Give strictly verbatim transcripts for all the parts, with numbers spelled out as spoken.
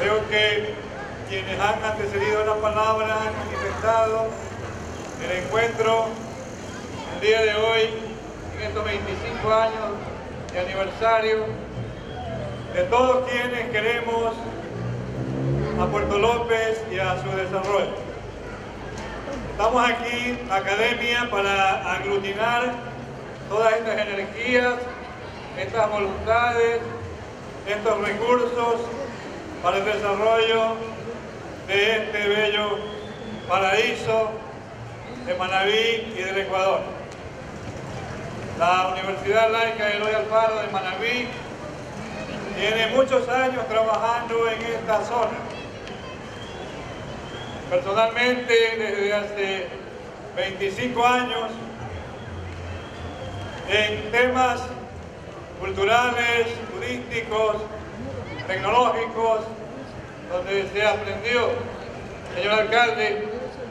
Creo que quienes han antecedido la palabra han manifestado el encuentro el día de hoy, en estos veinticinco años de aniversario, de todos quienes queremos a Puerto López y a su desarrollo. Estamos aquí, Academia, para aglutinar todas estas energías, estas voluntades, estos recursos para el desarrollo de este bello paraíso de Manabí y del Ecuador. La Universidad Laica Eloy Alfaro de Manabí tiene muchos años trabajando en esta zona. Personalmente, desde hace veinticinco años, en temas culturales, turísticos, tecnológicos, donde se aprendió, señor alcalde,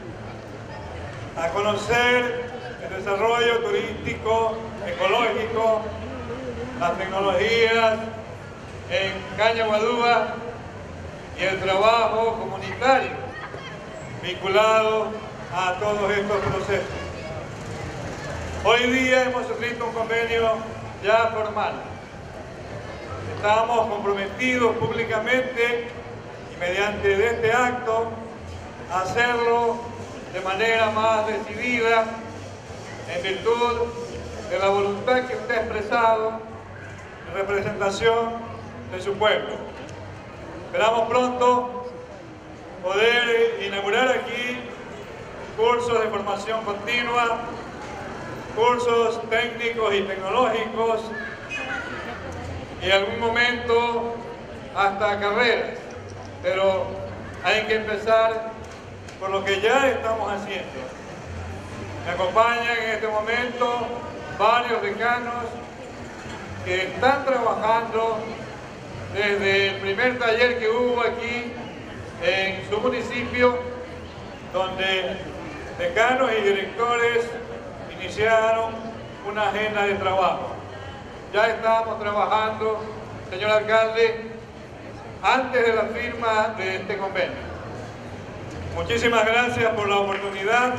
a conocer el desarrollo turístico, ecológico, las tecnologías en Caña Guadúa y el trabajo comunitario vinculado a todos estos procesos. Hoy día hemos suscrito un convenio ya formal. Estamos comprometidos públicamente y mediante de este acto a hacerlo de manera más decidida en virtud de la voluntad que usted ha expresado en representación de su pueblo. Esperamos pronto poder inaugurar aquí cursos de formación continua, cursos técnicos y tecnológicos y en algún momento hasta carreras, pero hay que empezar por lo que ya estamos haciendo. Me acompañan en este momento varios decanos que están trabajando desde el primer taller que hubo aquí en su municipio, donde decanos y directores iniciaron una agenda de trabajo. Ya estábamos trabajando, señor alcalde, antes de la firma de este convenio. Muchísimas gracias por la oportunidad.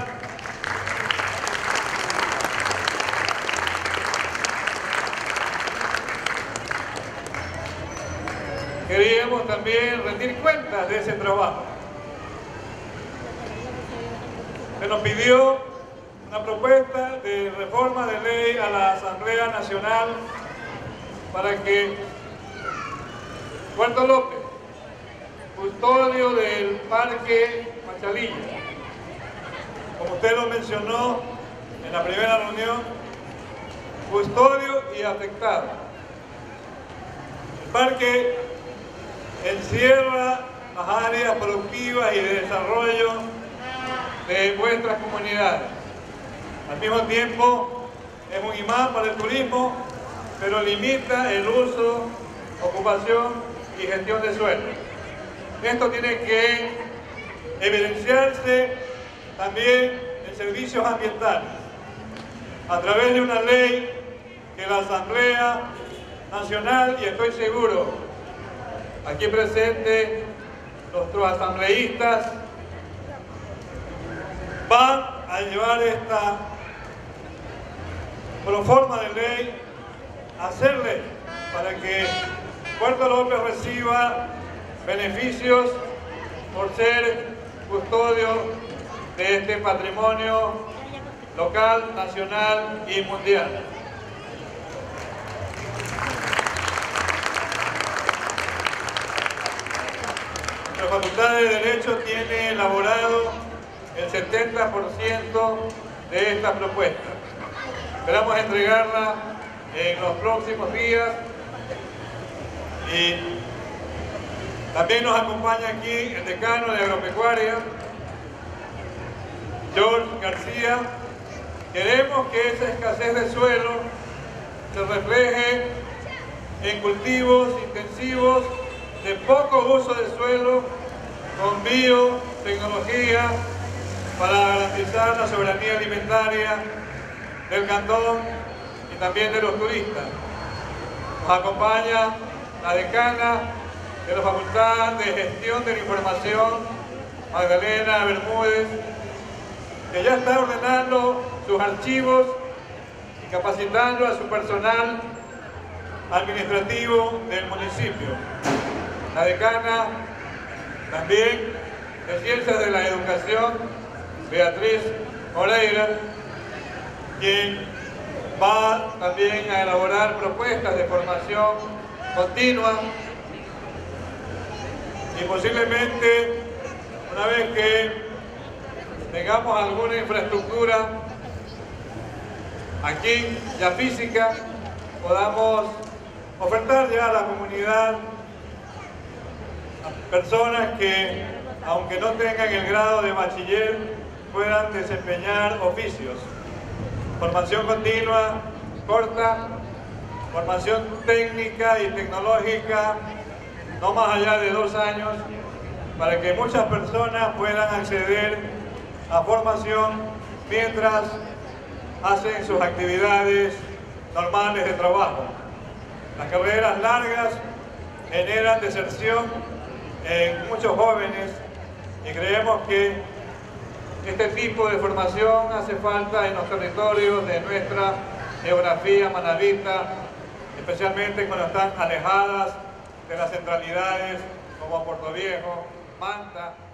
Queríamos también rendir cuentas de ese trabajo. Se nos pidió una propuesta de reforma de ley a la Asamblea Nacional para que Puerto López, custodio del Parque Machalilla, como usted lo mencionó en la primera reunión, custodio y afectado. El parque encierra las áreas productivas y de desarrollo de vuestras comunidades. Al mismo tiempo, es un imán para el turismo, pero limita el uso, ocupación y gestión de suelo. Esto tiene que evidenciarse también en servicios ambientales, a través de una ley que la Asamblea Nacional, y estoy seguro, aquí presentes nuestros asambleístas, van a llevar esta proforma de ley a hacer ley para que Puerto López reciba beneficios por ser custodio de este patrimonio local, nacional y mundial. La Facultad de Derecho tiene elaborado el setenta por ciento de esta propuesta. Esperamos entregarla en los próximos días y también nos acompaña aquí el decano de Agropecuaria, George García. Queremos que esa escasez de suelo se refleje en cultivos intensivos de poco uso de suelo con biotecnología para garantizar la soberanía alimentaria del cantón y también de los turistas. Nos acompaña la decana de la Facultad de Gestión de la Información, Magdalena Bermúdez, que ya está ordenando sus archivos y capacitando a su personal administrativo del municipio. La decana también de Ciencias de la Educación, Beatriz Moreira, quien va también a elaborar propuestas de formación continua y posiblemente una vez que tengamos alguna infraestructura aquí ya física, podamos ofertar ya a la comunidad a personas que, aunque no tengan el grado de bachiller, puedan desempeñar oficios. Formación continua, corta, formación técnica y tecnológica, no más allá de dos años, para que muchas personas puedan acceder a formación mientras hacen sus actividades normales de trabajo. Las carreras largas generan deserción en muchos jóvenes y creemos que este tipo de formación hace falta en los territorios de nuestra geografía manabita, especialmente cuando están alejadas de las centralidades como Puerto Viejo, Manta,